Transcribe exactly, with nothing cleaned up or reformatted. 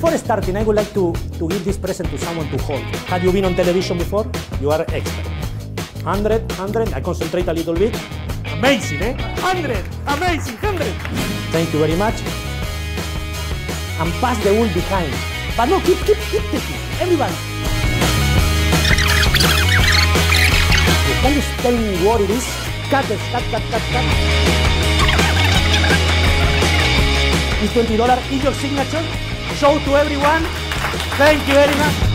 Before starting, I would like to, to give this present to someone to hold. Have you been on television before? You are expert. one hundred, one hundred, I concentrate a little bit. Amazing, eh? one hundred, amazing, one hundred. Thank you very much. And pass the wool behind. But no, keep, keep, keep taking. Everybody. Can you tell me what it is? Cut this, cut, cut, cut, cut. It's twenty dollars. Is your signature? Show to everyone. Thank you very much.